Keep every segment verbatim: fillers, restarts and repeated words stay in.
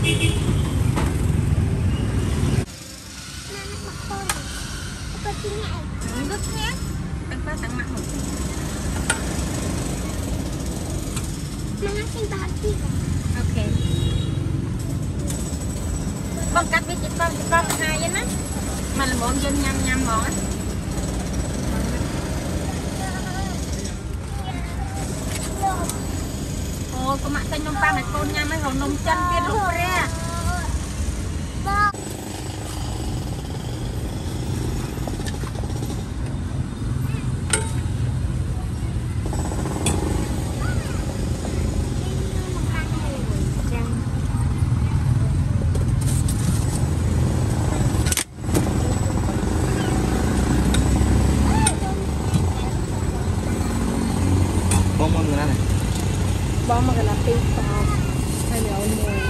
Nước nhé. Tăng ba tăng mặn một chút. Nó xin ba chi. Ok. Con cắt với chị con chị con hai vậy đó. Mà là bọn dân nhâm nhâm món á. Ôi, có mạng xanh nông pang này con nhâm mấy hồng nông chân viên lúc ra. Bông bông người này Bông mà cái là tiêu phao hay là ôn mùi.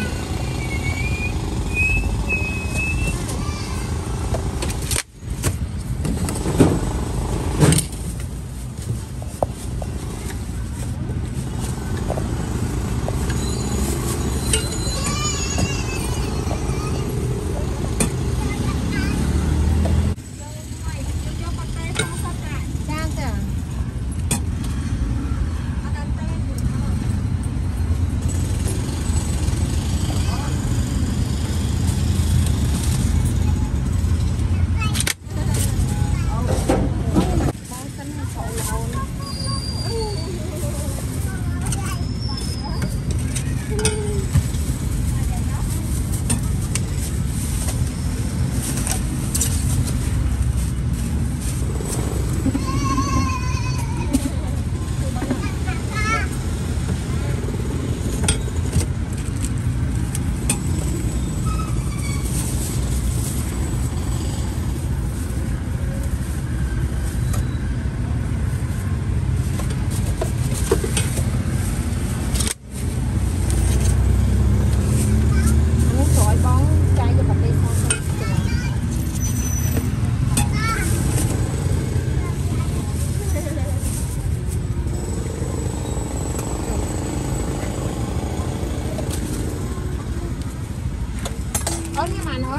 Ôi nhưng mà nó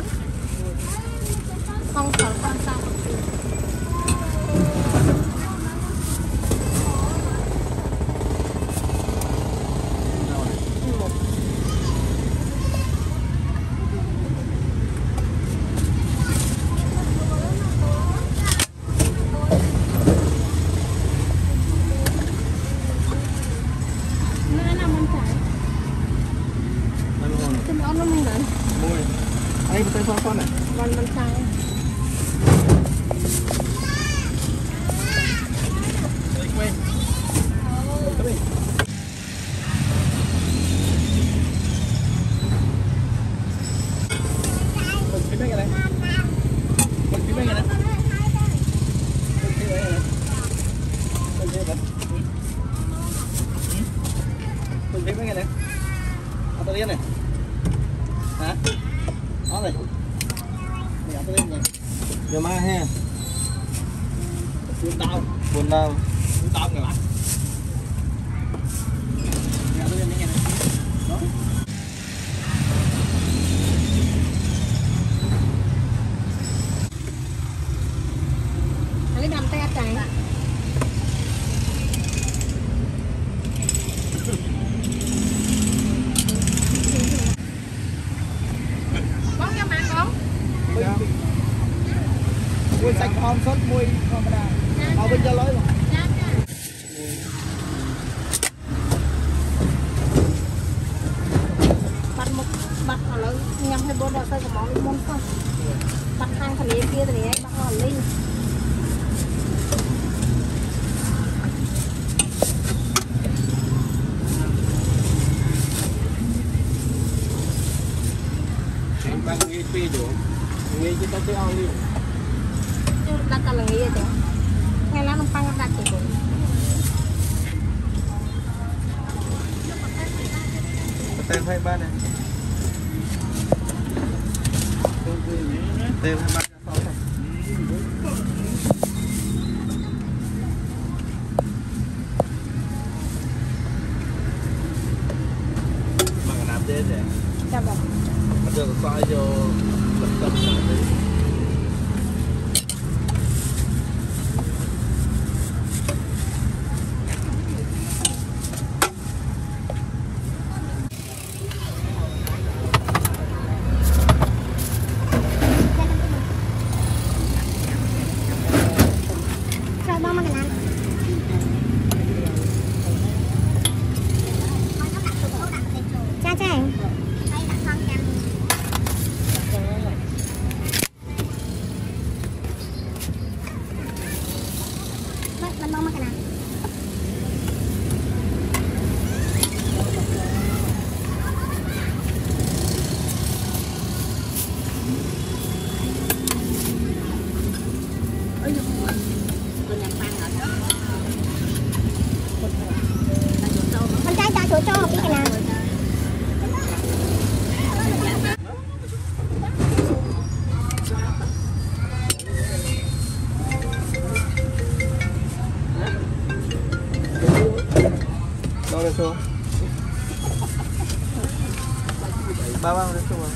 không sợ con sao một chút. Đây một tay con con này. Con con trai. Đây quay. Đây. Mình phía bên này. Mình phía bên này. Mình phía bên này. Mình phía bên này. Mình phía bên này. Ở đây này. Hả? Đó này. Mày ăn lên này. Giờ mai ha. Buồn đau, buồn đau. Buồn đau người bạn. Mày ăn lên này. Đó. Lấy đầm tay chạy. Mùi sạch hòm sốt mùi không có đà. Bảo bên cho lối mà. Bắt một bắt họ lớn nhắm hay bố đợt xây của món môn không. Bắt hàng thằng ấy kia thì ấy bắt họ lên. Em đang nghe phê chỗ. Nghe chứ tao sẽ ăn đi. Đặt cả là nghĩ vậy. Ngày nào nó phăng đặt chỉ cũng. Tem hai ba này. Tem hai ba sáu này. Bằng làm thế để. Chào bạn. được xoay vô tập tập đi. Đâu đây xuống? Ba ba đây xuống.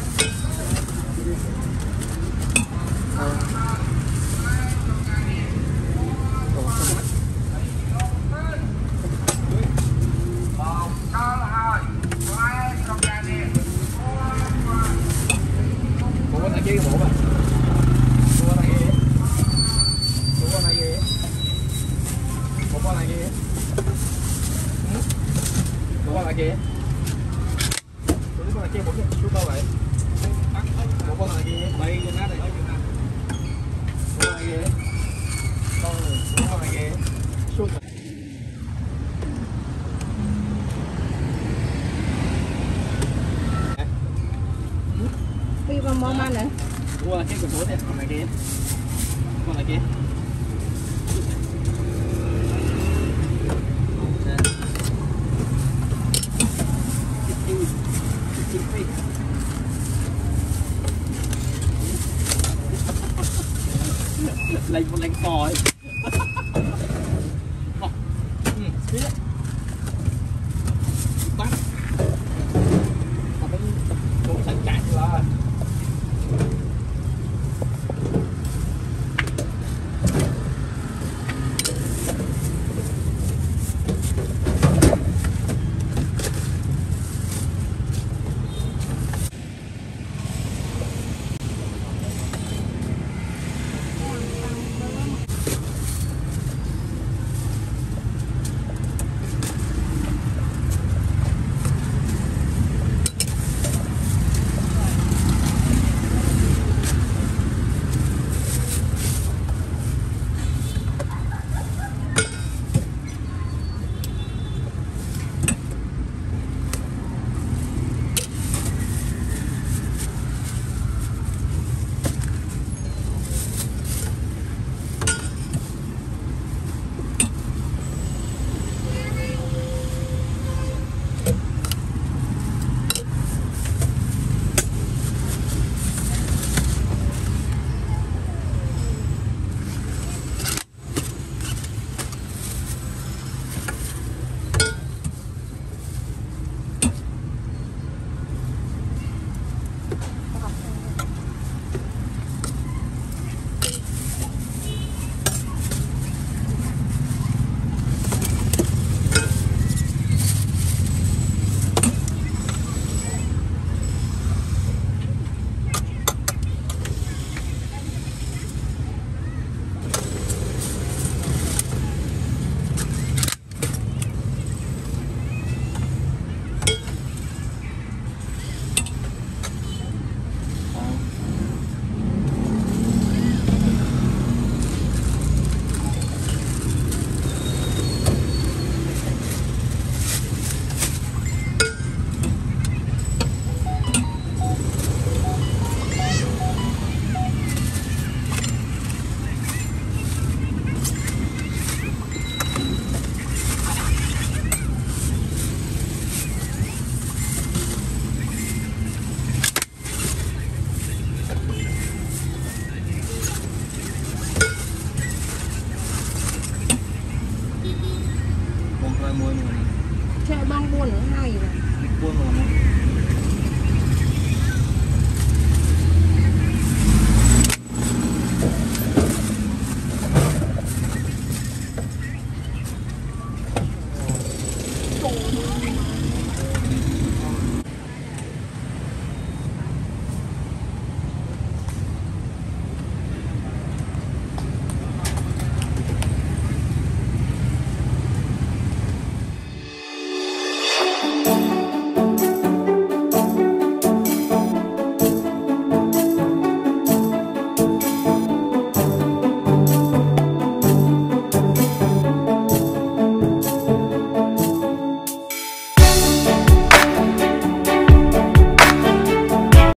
À. Bố con này kia bố bạn. Bố con này kia. Bố con này kia. Bố con này kia. Bố con này kia. Bố con này kia bố chú đâu vậy? Bố con này kia bay lên nát đây. Bố con này kia. Bố con này kia. Xuống. Đi vào món ăn nữa. Bố là cái của bố thế, con này kia. Con này kia. Lấy một lạnh còi.